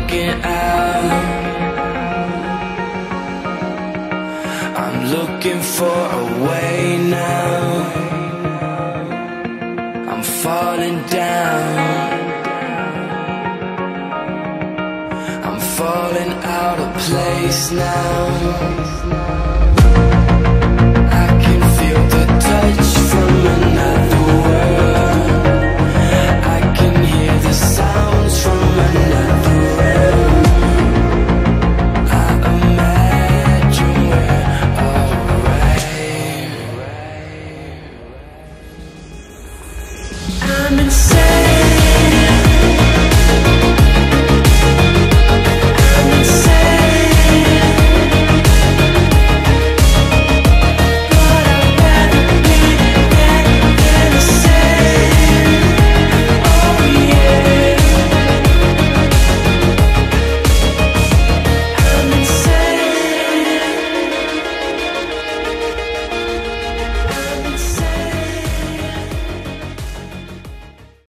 looking out. I'm looking for a way now. I'm falling down. I'm falling out of place now. I can feel the touch from another world. I can hear the sounds from another realm. I imagine we're alright. I'm insane.